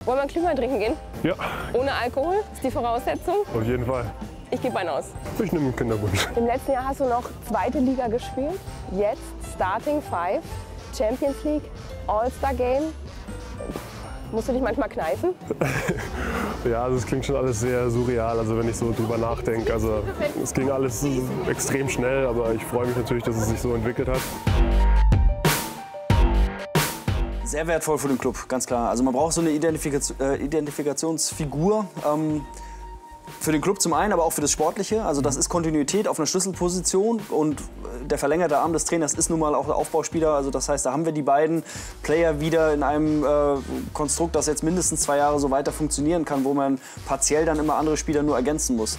Wollen wir einen Glühwein trinken gehen? Ja, Ohne Alkohol ist die Voraussetzung. auf jeden Fall. Ich gebe einen aus. Ich nehme einen Kinderwunsch. Im letzten Jahr hast du noch zweite Liga gespielt. Jetzt Starting Five, Champions League, All-Star Game. Musst du dich manchmal kneifen? Ja, also es klingt schon alles sehr surreal, also wenn ich so drüber nachdenke. Also es ging alles extrem schnell, aber ich freue mich natürlich, dass es sich so entwickelt hat. Sehr wertvoll für den Club, ganz klar. Also man braucht so eine Identifikationsfigur für den Club zum einen, aber auch für das Sportliche. Also das ist Kontinuität auf einer Schlüsselposition und der verlängerte Arm des Trainers ist nun mal auch der Aufbauspieler. Also das heißt, da haben wir die beiden Player wieder in einem Konstrukt, das jetzt mindestens 2 Jahre so weiter funktionieren kann, wo man partiell dann immer andere Spieler nur ergänzen muss.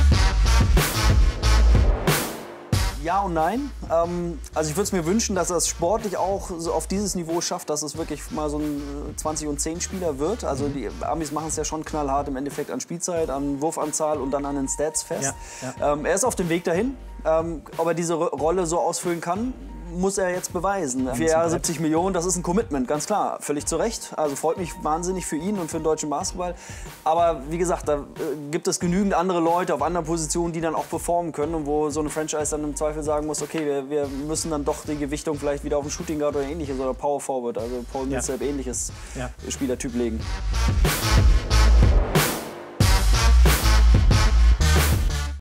Ja und nein. Also ich würde es mir wünschen, dass er es sportlich auch so auf dieses Niveau schafft, dass es wirklich mal so ein 20 und 10 Spieler wird. Also die Amis machen es ja schon knallhart im Endeffekt an Spielzeit, an Wurfanzahl und dann an den Stats fest. Ja. Er ist auf dem Weg dahin. Ob er diese Rolle so ausfüllen kann, muss er jetzt beweisen. 4 Jahre 70 Millionen, das ist ein Commitment, ganz klar. Völlig zu Recht. Also freut mich wahnsinnig für ihn und für den deutschen Basketball. Aber wie gesagt, da gibt es genügend andere Leute auf anderen Positionen, die dann auch performen können und wo so eine Franchise dann im Zweifel sagen muss, okay, wir müssen dann doch die Gewichtung vielleicht wieder auf den Shooting Guard oder ähnliches oder Power Forward, also Paul Millsap ähnliches Spielertyp legen.